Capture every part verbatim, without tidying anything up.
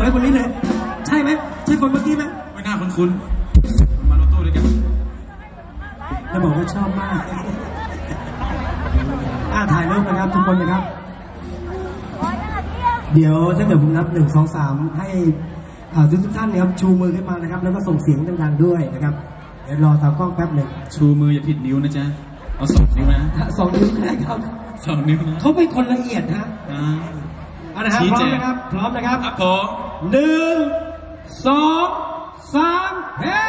เลยคนนี้เลยใช่ไหมใช่คนเมื่อกี้ไหมไม่น่าคุ้นๆมารถตู้ด้วยกันจะบอกว่าชอบมากอ่าถ่ายรูปนะครับทุกคนนะครับเดี๋ยวถ้าเกิดผมนับหนึ่งสองสามให้ทุกทุกท่านนะครับชูมือขึ้นมานะครับแล้วก็ส่งเสียงดังๆด้วยนะครับเดี๋ยวรอตากล้องแป๊บหนึ่งชูมืออย่าผิดนิ้วนะจ๊ะเอาสองนิ้วนะสองนิ้วได้ครับสองนิ้วนะเขาเป็นคนละเอียดฮะเอาละครับพร้อมนะครับพร้อมนะครับครับผมหนึ่งสองสามเฮ้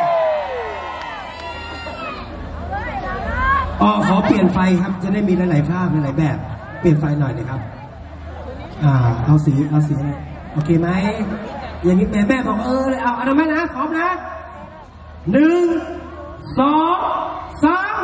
อ๋อขอเปลี่ยนไฟครับจะได้มีหลายๆภาพหลายๆแบบเปลี่ยนไฟหน่อยนะครับอ่าเอาสีเอาสีอะไรโอเคไหมอย่างนี้แม่แม่บอกเออเอาเอาทำไมนะพร้อมนะหนึ่งสองสาม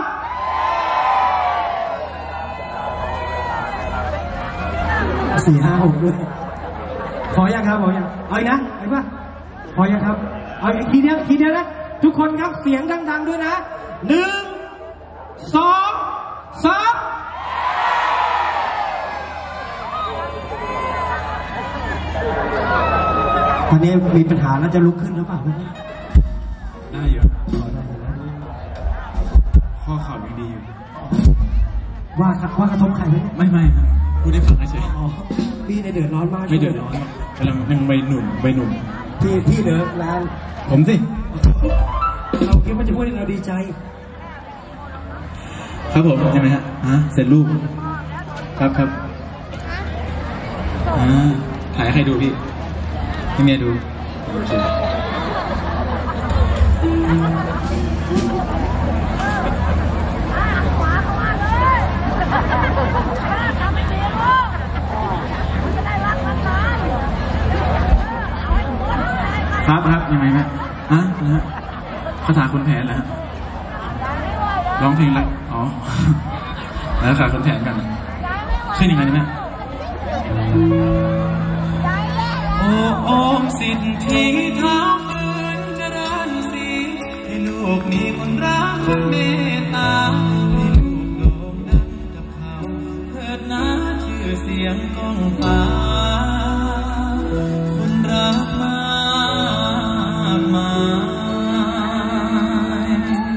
สี่ห้าหกด้วยพอยังครับพอยังเอาอีกนะเอาอีกป่ะพอยังครับเอาอีกทีเดียวทีเดียวนะทุกคนครับเสียงดังๆด้วยนะหนึ่งสองสามตอนนี้มีปัญหาแล้วจะลุกขึ้นหรือเปล่าได้อยู่ข้อเข่ายังดีอยู่ว่าว่ากระทบใครไหมไม่ไม่ครับพูดได้ฟังเฉยพี่ในเดือดร้อนมากไม่เดือดร้อนกำลังยังใบหนุ่มใบหนุ่มพี่พี่เดือดแรงผมสิเราคิดว่าจะพูดให้เราดีใจครับผมใช่ไหมฮะฮะเสร็จรูปครับครับอ่าถ่ายให้ใครดูพี่ให้เมียดูโอเคครับครับยังไงแม่ฮะนะฮะคาถาคุณแผนเหรอฮะร้องเพลงแล้วอ๋อแล้วคาถาคุณแผนกันขึ้นยังไงเนี่ยโอ้โอมสิทธิเท้าฝืนเจริญสีให้ลูกมีคนรักคนเมตตาให้ลูกโด่งดังกับเขาเถิดนะชื่อเสียงก้องฟ้าคนรักมากมาย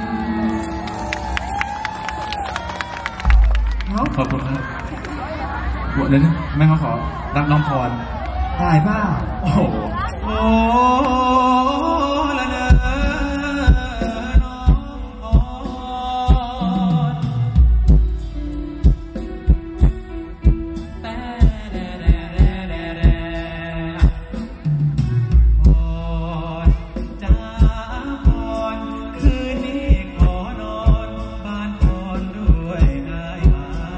ขอบคุณครับบวชเลยนะแม่เขาขอรักน้องพรได้ป่ะโอ้โหโอ้ละเนอน้องพรแต่แด่แด่แด่แด่แด่พรจ้าพรคืนนี้ขอนอนบ้านพรด้วยได้ไหม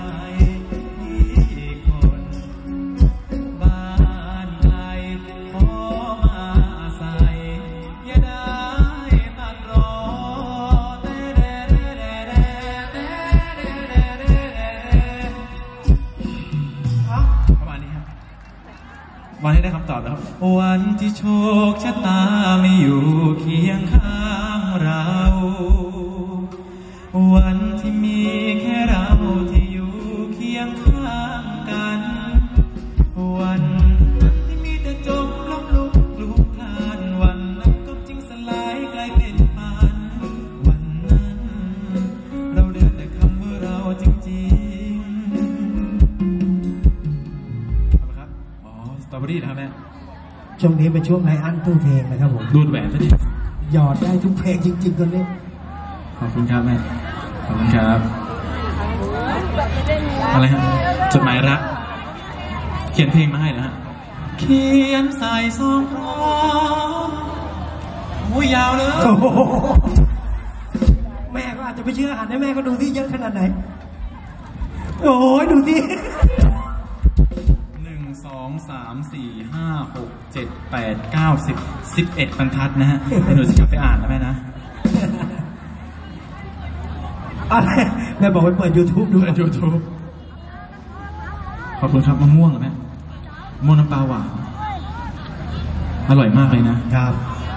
พี่คนบ้านไกลขอมาอาศัยอย่าได้ตัดรอแต่แด่แด่แด่แด่แด่แด่แด่ประมาณนี้ครับวันที่ได้คำตอบแล้ววันที่โชคชะตาไม่อยู่เคียงข้างเราวันที่มีแค่เราที่อยู่เคียงข้างกันวันที่มีแต่จมล้มลุกคลุกคลานวันนั้นก็จริงสลายกลายเป็นฝันวันนั้นเราเลือกแต่คำว่าเราจริงๆทำไมครับอ๋อสตรอเบอรี่นะครับแม่ช่วงนี้เป็นช่วงไลอันตู้เพลงนะครับผมดูดแหวนซะดิหยอดได้ทุกเพลงจริงๆตอนนี้ขอบคุณครับแม่ขอบคุณครับอะไรฮะจดหมายรักเขียนเพลงมาให้นะฮะเขียนใส่ซองพร้อมโอ้ยยาวเลยแม่ก็อาจจะไม่เชื่อหันให้แม่ก็ดูที่เยอะขนาดไหนโอ้ยดูที่หนึ่งสองสามสี่ห้าหกเจ็ดแปดเก้าสิบสิบเอ็ดบรรทัดนะฮะหนูจะกลับไปอ่านนะแม่นะอะไรแม่บอกไปเปิด ยูทูบ ดูเปิด ยูทูบ ขอบคุณครับมะม่วงเหรอแม่มะม่วงน้ำปลาหวานอร่อยมากเลยนะครับ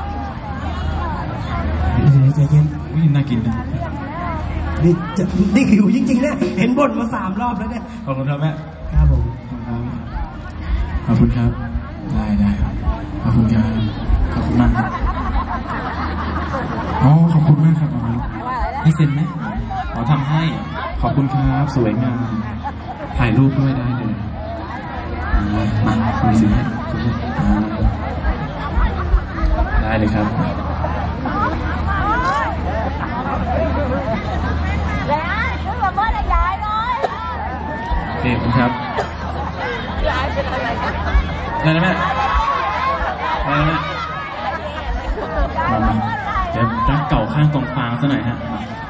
ใจเย็นวิ่งน่ากินนะนี่จะนี่หิวจริงๆนะเห็นบ่นมาสามรอบแล้วเนี่ยขอบคุณครับแม่ครับผมขอบคุณครับได้ได้ครับคุณครับขอบคุณมากครับอ๋อขอบคุณมากครับน้องให้เซ็นไหมขอทำให้ขอบคุณครับสวยงามถ่ายรูปด้วยได้เลยมาคุณซื้อให้ได้เลยครับโอเคคุณครับได้ไหมได้ไหมมามาเดี๋ยวตั้งเก่าข้างกองฟางซะหน่อยฮะ